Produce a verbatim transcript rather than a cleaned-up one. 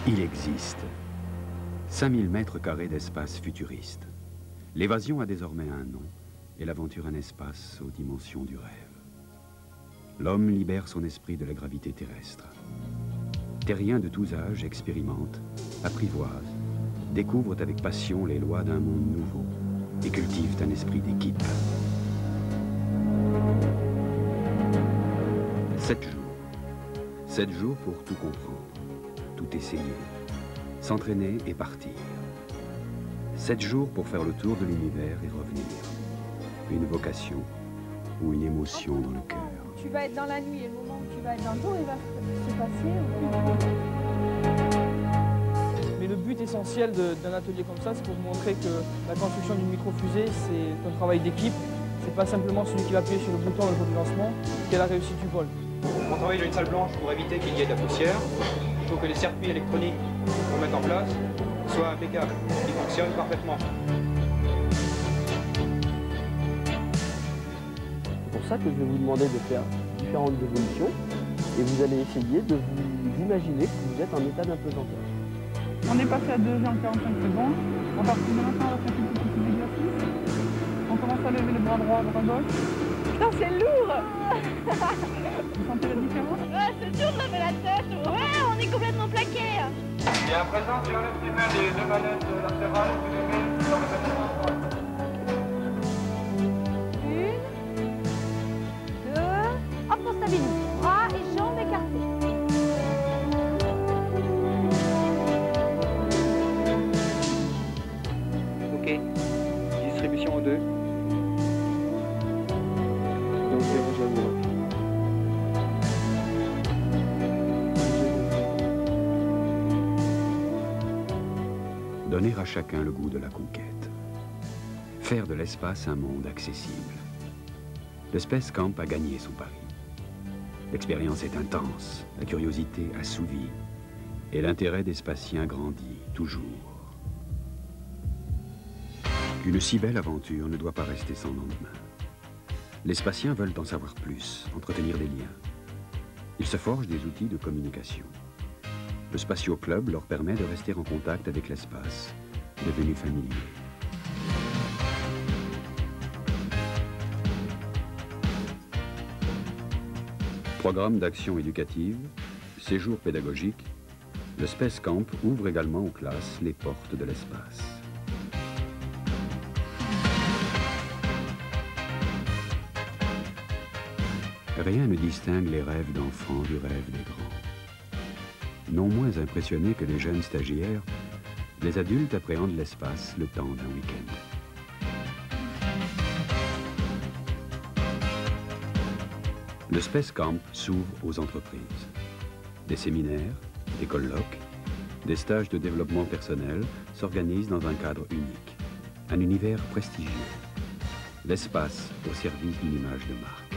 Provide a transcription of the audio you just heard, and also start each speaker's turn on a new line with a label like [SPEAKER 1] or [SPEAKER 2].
[SPEAKER 1] Il existe cinq mille mètres carrés d'espace futuriste. L'évasion a désormais un nom et l'aventure un espace aux dimensions du rêve. L'homme libère son esprit de la gravité terrestre. Terriens de tous âges expérimentent, apprivoisent, découvrent avec passion les lois d'un monde nouveau et cultivent un esprit d'équipe. Sept jours. Sept jours pour tout comprendre, tout essayer, s'entraîner et partir. Sept jours pour faire le tour de l'univers et revenir. Une vocation ou une émotion dans le cœur.
[SPEAKER 2] Tu vas être dans la nuit et le moment où tu vas être dans le jour, il va se passer.
[SPEAKER 3] Mais le but essentiel d'un atelier comme ça, c'est pour vous montrer que la construction d'une micro-fusée, c'est un travail d'équipe. C'est pas simplement celui qui va appuyer sur le bouton le jour du lancement qui est la réussite du vol.
[SPEAKER 4] On travaille dans une salle blanche pour éviter qu'il y ait de la poussière. Il faut que les circuits électroniques qu'on met en place soient impeccables, qu'ils fonctionnent parfaitement.
[SPEAKER 5] C'est pour ça que je vais vous demander de faire différentes évolutions et vous allez essayer de vous imaginer que vous êtes en état d'apesanteur.
[SPEAKER 6] On est passé à deux G en quarante-cinq secondes. On part de maintenant, on va faire quelques petits exercices. On commence à lever le bras droit, le bras gauche.
[SPEAKER 2] Putain, c'est lourd.
[SPEAKER 6] Vous sentez la différence?
[SPEAKER 2] Ouais, c'est dur de lever la tête. Ouais, on est complètement plaqué.
[SPEAKER 4] Et à présent, tu enlèves tes mains des deux manettes latérales, tu les mets dans le main droite.
[SPEAKER 2] Une, deux, hop, on stabilise. Bras et jambes écartés.
[SPEAKER 4] Ok. Distribution aux deux.
[SPEAKER 5] Donc virage à droite.
[SPEAKER 1] Donner à chacun le goût de la conquête. Faire de l'espace un monde accessible. Le Space Camp a gagné son pari. L'expérience est intense, la curiosité assouvie, et l'intérêt des spatiens grandit toujours. Une si belle aventure ne doit pas rester sans lendemain. Les spatiens veulent en savoir plus, entretenir des liens. Ils se forgent des outils de communication. Le Spatio Club leur permet de rester en contact avec l'espace, devenu familier. Programme d'action éducative, séjour pédagogique, le Space Camp ouvre également aux classes les portes de l'espace. Rien ne distingue les rêves d'enfants du rêve des grands. Non moins impressionnés que les jeunes stagiaires, les adultes appréhendent l'espace le temps d'un week-end. Le Space Camp s'ouvre aux entreprises. Des séminaires, des colloques, des stages de développement personnel s'organisent dans un cadre unique. Un univers prestigieux. L'espace au service d'une image de marque.